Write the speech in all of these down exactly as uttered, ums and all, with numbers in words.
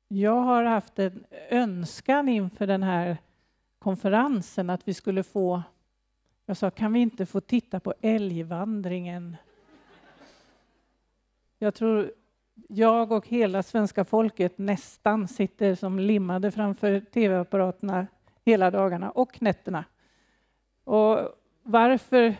Jag har haft en önskan inför den här konferensen att vi skulle få, jag sa, kan vi inte få titta på älgvandringen? Jag tror jag och hela svenska folket nästan sitter som limmade framför tv-apparaterna hela dagarna och nätterna. Och varför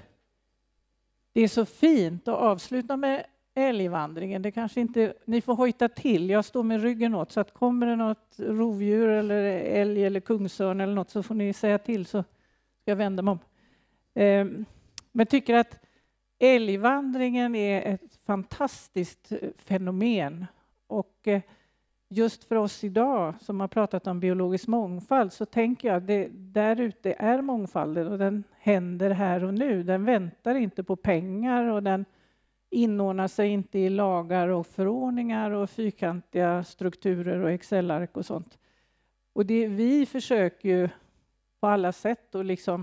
det är så fint att avsluta med älgvandringen, det kanske inte, ni får hojta till, jag står med ryggen åt, så att kommer det något rovdjur eller älg eller kungsörn eller något så får ni säga till så ska jag vända mig om. Eh, men tycker att älgvandringen är ett fantastiskt fenomen och eh, just för oss idag som har pratat om biologisk mångfald så tänker jag det där ute är mångfalden och den händer här och nu. Den väntar inte på pengar och den inordnar sig inte i lagar och förordningar och fyrkantiga strukturer och Excel-ark och sånt. Och det, vi försöker ju på alla sätt att liksom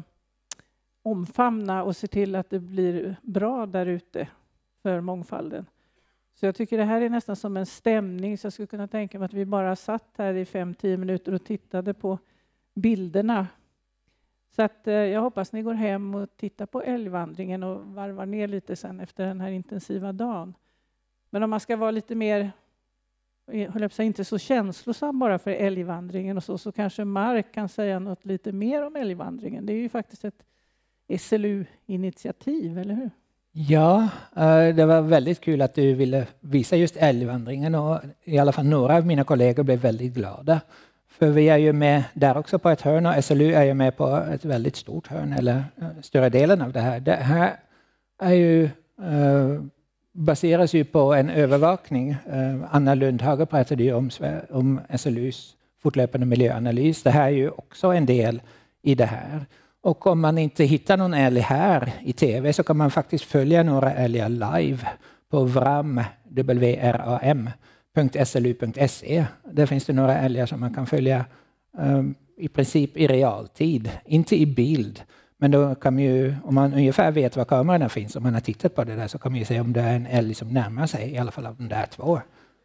omfamna och se till att det blir bra där ute för mångfalden. Så jag tycker det här är nästan som en stämning, så jag skulle kunna tänka mig att vi bara satt här i fem till tio minuter och tittade på bilderna. Så att eh, jag hoppas ni går hem och tittar på älgvandringen och varvar ner lite sen efter den här intensiva dagen. Men om man ska vara lite mer, höll jag på sig, inte så känslosam bara för älgvandringen och så, så kanske Mark kan säga något lite mer om älgvandringen. Det är ju faktiskt ett S L U-initiativ, eller hur? Ja, det var väldigt kul att du ville visa just älgvandringen och i alla fall några av mina kollegor blev väldigt glada. För vi är ju med där också på ett hörn och S L U är ju med på ett väldigt stort hörn, eller större delen av det här. Det här är ju, eh, baseras ju på en övervakning. Eh, Anna Lundhage pratade ju om, om S L U:s fortlöpande miljöanalys. Det här är ju också en del i det här. Och om man inte hittar någon älg här i tv så kan man faktiskt följa några älgar live på vram, W R A M, punkt S L U punkt S E. Där finns det några älgar som man kan följa um, i princip i realtid, inte i bild. Men då kan man ju, om man ungefär vet var kamerorna finns, om man har tittat på det där, så kan man ju se om det är en älg som närmar sig, i alla fall av de där två.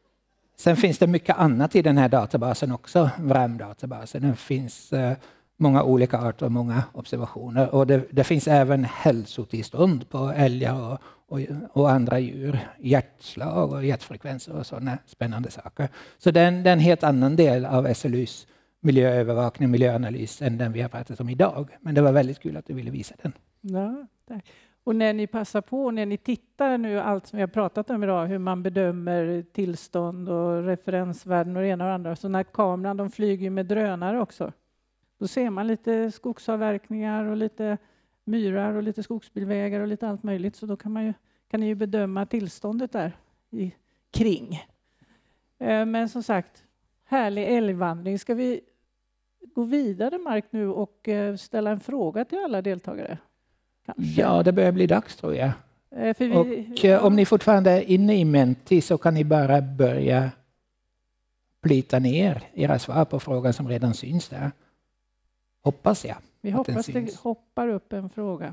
Sen finns det mycket annat i den här databasen också, vram-databasen. Det finns uh, många olika arter och många observationer. Och det, det finns även hälsotillstånd på älgar och, och, och andra djur. Hjärtslag och hjärtfrekvenser och sådana spännande saker. Så det är, en, det är en helt annan del av S L U:s miljöövervakning och miljöanalys än den vi har pratat om idag. Men det var väldigt kul att du ville visa den. Ja, tack. Och när ni passar på, när ni tittar nu allt som vi har pratat om idag, hur man bedömer tillstånd och referensvärden och det ena och andra. Så när kameran, de flyger med drönare också. Då ser man lite skogsavverkningar och lite myrar och lite skogsbilvägar och lite allt möjligt. Så då kan, man ju, kan ni ju bedöma tillståndet där i, kring. Eh, men som sagt, härlig älgvandring. Ska vi gå vidare, Mark, nu och eh, ställa en fråga till alla deltagare? Kanske. Ja, det börjar bli dags tror jag. Eh, för vi, och eh, om ni fortfarande är inne i Menti så kan ni bara börja plita ner era svar på frågan som redan syns där. Hoppas jag. Vi hoppas det hoppar upp en fråga.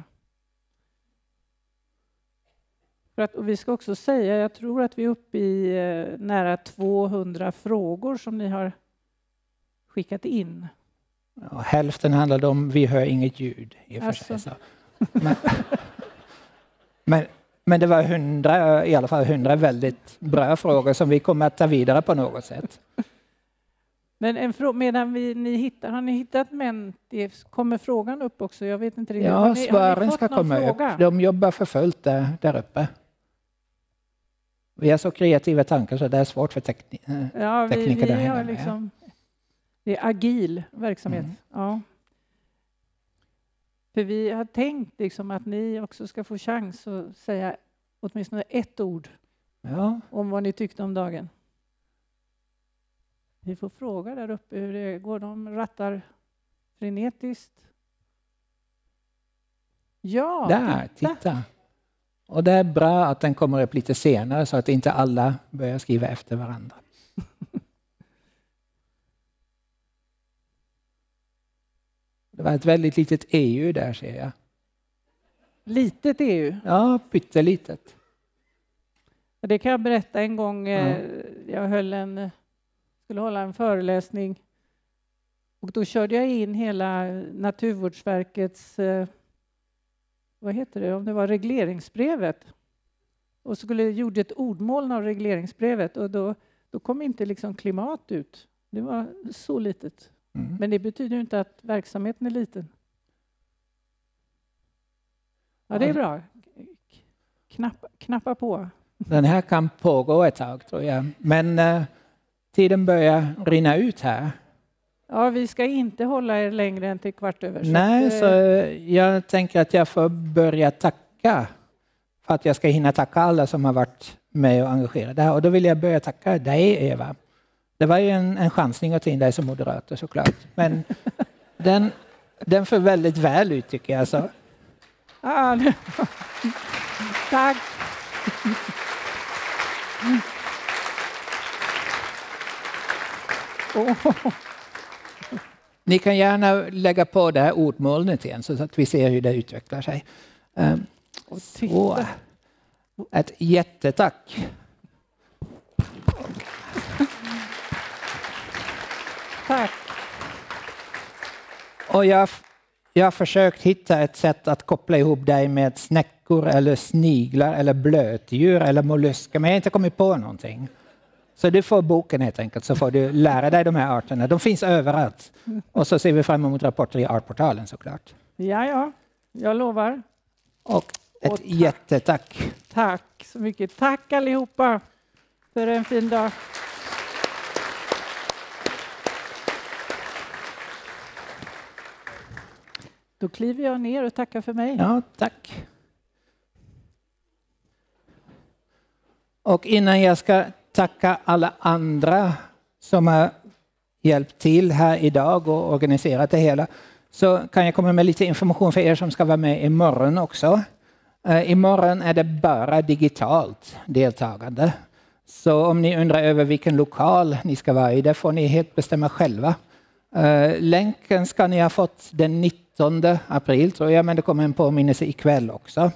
För att, och vi ska också säga, jag tror att vi är uppe i eh, nära tvåhundra frågor som ni har skickat in. Ja, hälften handlade om vi hör inget ljud i och för sig. Så. Men, men, men det var hundra, i alla fall hundra väldigt bra frågor som vi kommer att ta vidare på något sätt. Men en frå- medan vi, ni hittar, har ni hittat Menti? Kommer frågan upp också? Jag vet inte riktigt. Ja, har ni, svaren har ni ska komma fråga? upp. De jobbar för fullt där, där uppe. Vi har så kreativa tankar så det är svårt för tekni- ja, vi, tekniker vi där hemma. har liksom, det är agil verksamhet. Mm. Ja. För vi har tänkt liksom att ni också ska få chans att säga åtminstone ett ord ja. om vad ni tyckte om dagen. Vi får fråga där uppe hur det går. De rattar frenetiskt. Ja, där, titta. titta. Och det är bra att den kommer upp lite senare så att inte alla börjar skriva efter varandra. Det var ett väldigt litet E U där ser jag. Litet E U? Ja, pyttelitet. Det kan jag berätta en gång. Ja. Jag höll en skulle hålla en föreläsning. Och då körde jag in hela Naturvårdsverkets, eh, vad heter det, om det var regleringsbrevet. Och så skulle jag gjorde ett ordmål av regleringsbrevet och då, då kom inte liksom klimat ut. Det var så litet. Mm. Men det betyder inte att verksamheten är liten. Ja, det är bra. Knappa, knappa på. Den här kan pågå ett tag tror jag. Men uh, tiden börjar rinna ut här. Ja, vi ska inte hålla er längre än till kvart över. Nej, så, att, så jag tänker att jag får börja tacka. För att jag ska hinna tacka alla som har varit med och engagerade här. Och då vill jag börja tacka dig, Eva. Det var ju en, en chansning att ta in dig som moderator såklart. Men den, den får väldigt väl ut tycker jag. Så. Ah, det... Tack. Oh. Ni kan gärna lägga på det här ordmolnet igen så att vi ser hur det utvecklar sig. Um, så. Ett jättetack. Tack. Och jag, jag har försökt hitta ett sätt att koppla ihop dig med snäckor eller sniglar eller blötdjur eller mollusker. Men jag har inte kommit på någonting. Så du får boken helt enkelt så får du lära dig de här arterna. De finns överallt. Och så ser vi fram emot rapporter i Artportalen såklart. Ja, ja. Jag lovar. Och ett och tack. Jättetack. Tack så mycket. Tack allihopa för en fin dag. Då kliver jag ner och tackar för mig. Ja, tack. Och innan jag ska tacka alla andra som har hjälpt till här idag och organiserat det hela så kan jag komma med lite information för er som ska vara med imorgon också. Uh, imorgon är det bara digitalt deltagande. Så om ni undrar över vilken lokal ni ska vara i, det får ni helt bestämma själva. Uh, länken ska ni ha fått den nittonde april tror jag, men det kommer en påminnelse ikväll också.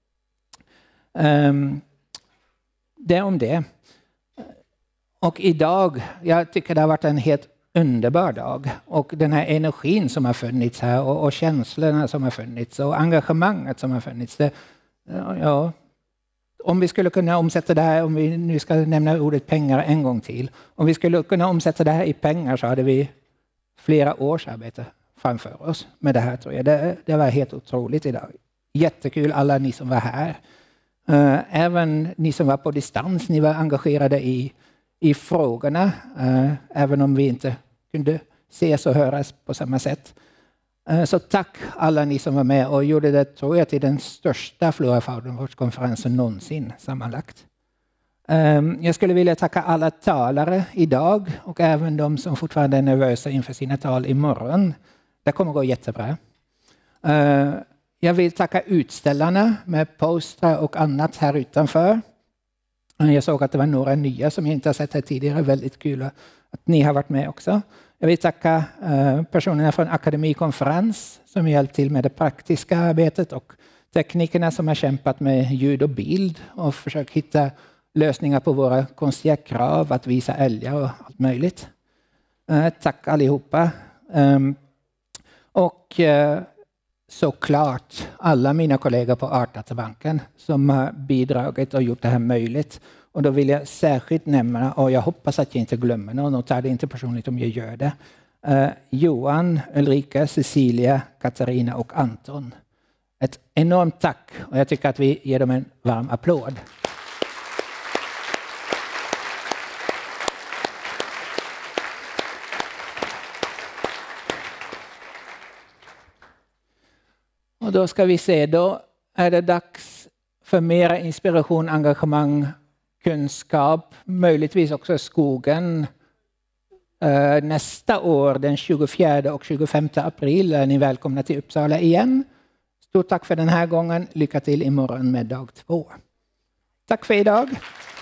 Um, det är om det. Och idag, jag tycker det har varit en helt underbar dag. Och den här energin som har funnits här och, och känslorna som har funnits och engagemanget som har funnits. Det, ja, om vi skulle kunna omsätta det här, om vi nu ska nämna ordet pengar en gång till. Om vi skulle kunna omsätta det här i pengar så hade vi flera års arbete framför oss med det här tror jag. Det, det var helt otroligt idag. Jättekul alla ni som var här. Även ni som var på distans, ni var engagerade i i frågorna, uh, även om vi inte kunde ses och höras på samma sätt. Uh, så tack alla ni som var med och gjorde det tror jag till den största Flora-Faunavårdskonferensen någonsin sammanlagt. Um, jag skulle vilja tacka alla talare idag och även de som fortfarande är nervösa inför sina tal imorgon. Det kommer gå jättebra. Uh, jag vill tacka utställarna med postrar och annat här utanför. Jag såg att det var några nya som jag inte har sett här tidigare. Väldigt kul att ni har varit med också. Jag vill tacka uh, personerna från Akademikonferens som hjälpt till med det praktiska arbetet och teknikerna som har kämpat med ljud och bild och försökt hitta lösningar på våra konstiga krav att visa älgar och allt möjligt. Uh, tack allihopa. Um, och uh, såklart alla mina kollegor på Artdatabanken som har bidragit och gjort det här möjligt. Och då vill jag särskilt nämna, och jag hoppas att jag inte glömmer någon och tar det inte personligt om jag gör det. Uh, Johan, Ulrika, Cecilia, Katarina och Anton. Ett enormt tack och jag tycker att vi ger dem en varm applåd. Och då ska vi se, då är det dags för mera inspiration, engagemang, kunskap, möjligtvis också skogen. Uh, nästa år, den tjugofjärde och tjugofemte april, är ni välkomna till Uppsala igen. Stort tack för den här gången. Lycka till imorgon med dag två. Tack för idag.